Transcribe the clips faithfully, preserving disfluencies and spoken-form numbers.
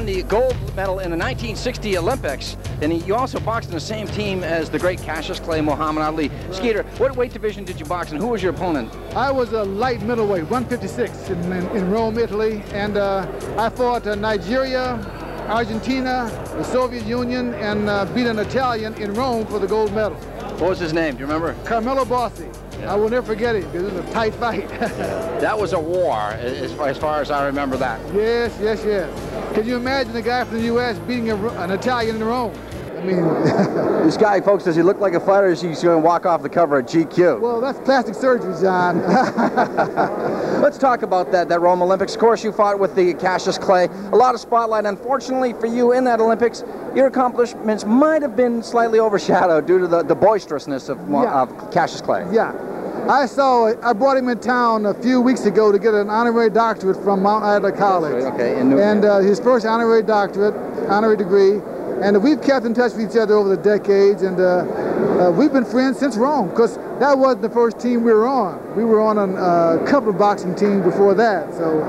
the gold medal in the nineteen sixty Olympics, and you also boxed in the same team as the great Cassius Clay, Muhammad Ali. Right. Skeeter, what weight division did you box in? Who was your opponent? I was a light middleweight, one fifty-six in, in, in Rome, Italy, and uh, I fought uh, Nigeria, Argentina, the Soviet Union, and uh, beat an Italian in Rome for the gold medal. What was his name? Do you remember? Carmelo Bossi. Yeah. I will never forget it because it was a tight fight. That was a war, as far, as far as I remember that. Yes, yes, yes. Can you imagine a guy from the U S beating a, an Italian in Rome? I mean, this guy, folks, does he look like a fighter? Or is he going to walk off the cover of G Q? Well, that's plastic surgery, John. Let's talk about that, that Rome Olympics. Of course, you fought with the Cassius Clay. A lot of spotlight. Unfortunately for you in that Olympics, your accomplishments might have been slightly overshadowed due to the, the boisterousness of, yeah. of Cassius Clay. Yeah. I saw, I brought him in town a few weeks ago to get an honorary doctorate from Mount Ida College. Okay, in New and uh, his first honorary doctorate, honorary degree. And we've kept in touch with each other over the decades, and uh, uh, we've been friends since Rome, because that wasn't the first team we were on. We were on a uh, couple of boxing teams before that. So,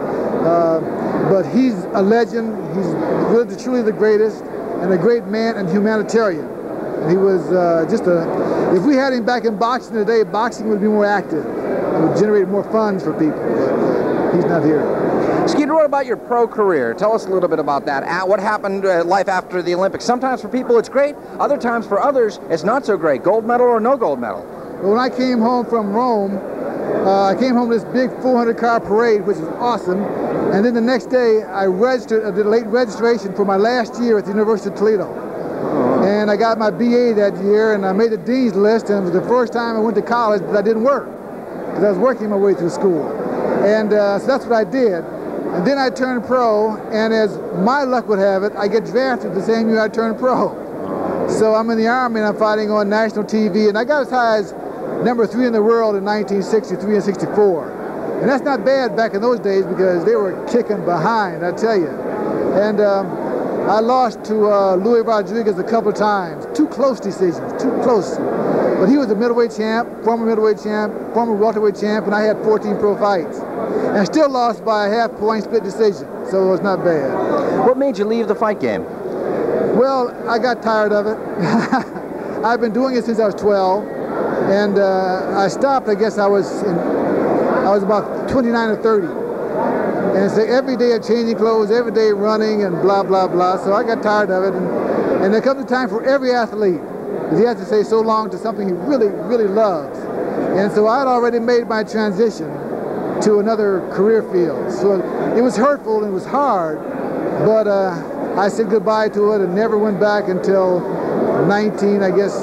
uh, but he's a legend. He's really, truly the greatest, and a great man and humanitarian. And he was uh, just a. If we had him back in boxing today, boxing would be more active. It would generate more funds for people. But uh, he's not here. Skeeter, what about your pro career? Tell us a little bit about that. What happened uh, life after the Olympics? Sometimes for people it's great, other times for others it's not so great. Gold medal or no gold medal? Well, when I came home from Rome, uh, I came home to this big four hundred car parade, which was awesome. And then the next day I registered, I did a late registration for my last year at the University of Toledo. Uh-huh. And I got my B A that year, and I made the dean's list, and it was the first time I went to college that I didn't work, because I was working my way through school. And uh, so that's what I did. And then I turned pro, and as my luck would have it, I get drafted the same year I turned pro. So I'm in the Army, and I'm fighting on national T V, and I got as high as number three in the world in nineteen sixty-three and sixty-four. And that's not bad back in those days, because they were kicking behind, I tell you. And um, I lost to uh, Louis Rodriguez a couple of times. Two close decisions, too close. But he was a middleweight champ, former middleweight champ, former welterweight champ, and I had fourteen pro fights. And I still lost by a half point split decision, so it was not bad. What made you leave the fight game? Well, I got tired of it. I've been doing it since I was twelve, and uh, I stopped, I guess I was in, I was about twenty-nine or thirty. And so every day I'm changing clothes, every day running and blah, blah, blah. So I got tired of it. And, and there comes a time for every athlete. He has to say so long to something he really, really loves. And so I'd already made my transition to another career field. So it was hurtful and it was hard, but uh, I said goodbye to it and never went back until nineteen, I guess,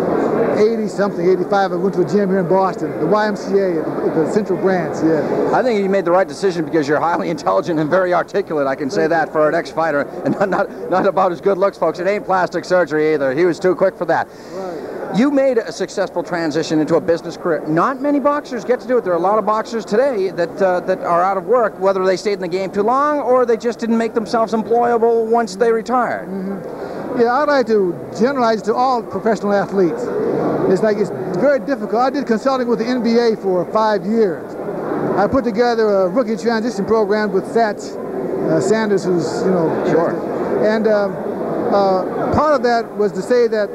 eighty something, eighty-five. I went to a gym here in Boston, the Y M C A at the Central Branch, yeah. I think you made the right decision because you're highly intelligent and very articulate. I can say that for an ex-fighter, and not, not, not about his good looks, folks. It ain't plastic surgery either. He was too quick for that. Right. You made a successful transition into a business career. Not many boxers get to do it. There are a lot of boxers today that uh, that are out of work, whether they stayed in the game too long or they just didn't make themselves employable once they retired. Mm-hmm. Yeah, I'd like to generalize to all professional athletes. It's like it's very difficult. I did consulting with the N B A for five years. I put together a rookie transition program with Satch uh, Sanders, who's, you know, sure. And um, uh, part of that was to say that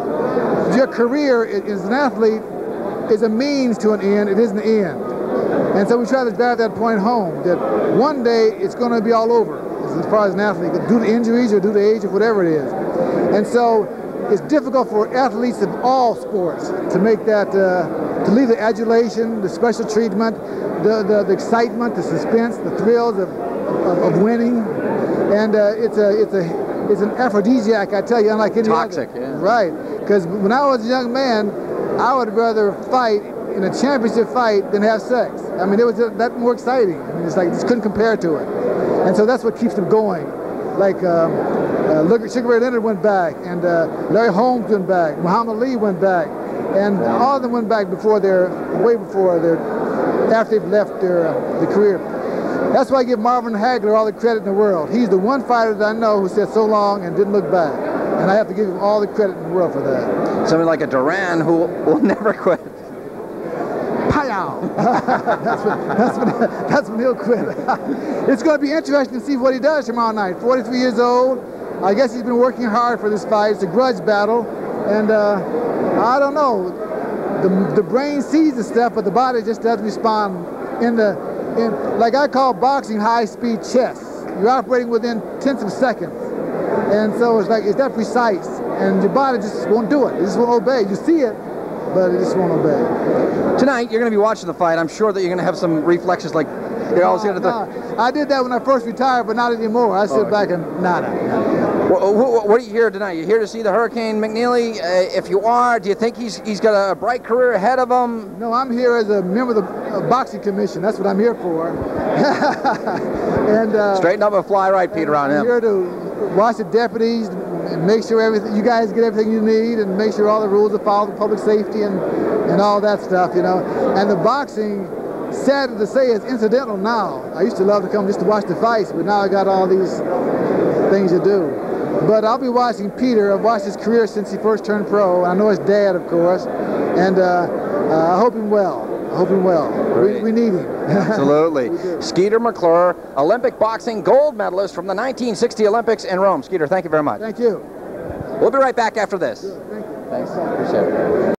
your career as an athlete is a means to an end, it isn't the end. And so we try to drive that point home, that one day it's going to be all over as far as an athlete, due to injuries or due to age or whatever it is. And so it's difficult for athletes of all sports to make that, uh, to leave the adulation, the special treatment, the, the, the excitement, the suspense, the thrills of, of, of winning. And uh, it's a, it's a, it's an aphrodisiac, I tell you, unlike any Toxic, other. yeah. Right, because when I was a young man, I would rather fight in a championship fight than have sex. I mean, it was just that more exciting. I mean, it's like, just couldn't compare to it. And so that's what keeps them going. Like, um, uh, look, Sugar Ray Leonard went back, and uh, Larry Holmes went back, Muhammad Ali went back, and all of them went back before their, way before their, after they've left their, uh, the career. That's why I give Marvin Hagler all the credit in the world. He's the one fighter that I know who said so long and didn't look back. And I have to give him all the credit in the world for that. Something like a Duran who will never quit. Hi-yow. that's, when, that's, when, that's when he'll quit. It's going to be interesting to see what he does tomorrow night. forty-three years old. I guess he's been working hard for this fight. It's a grudge battle. And uh, I don't know. The, the brain sees the stuff, but the body just doesn't respond in the, in, like I call boxing high-speed chess. You're operating within tenths of seconds. And so it's like, it's that precise. And your body just won't do it. It just won't obey. You see it, but it just won't obey. Tonight, you're going to be watching the fight. I'm sure that you're going to have some reflexes like you're always no, going to... No. I did that when I first retired, but not anymore. I sit oh, back and nada. What, what, what are you here tonight? You're here to see the Hurricane McNeely? Uh, if you are, do you think he's he's got a bright career ahead of him? No, I'm here as a member of the uh, boxing commission. That's what I'm here for. and uh, Straighten up and fly right, Peter, on him. I'm here to watch the deputies and make sure everything, you guys get everything you need, and make sure all the rules are followed, public safety and and all that stuff, you know. And the boxing, sad to say, is incidental now. I used to love to come just to watch the fights, but now I got all these things to do. But I'll be watching Peter. I've watched his career since he first turned pro. I know his dad, of course, and uh, uh, I hope him well. I hope him well. We, we need him. Absolutely. Skeeter McClure, Olympic boxing gold medalist from the nineteen sixty Olympics in Rome. Skeeter, thank you very much. Thank you. We'll be right back after this. Good, thank you. Thanks. Appreciate it.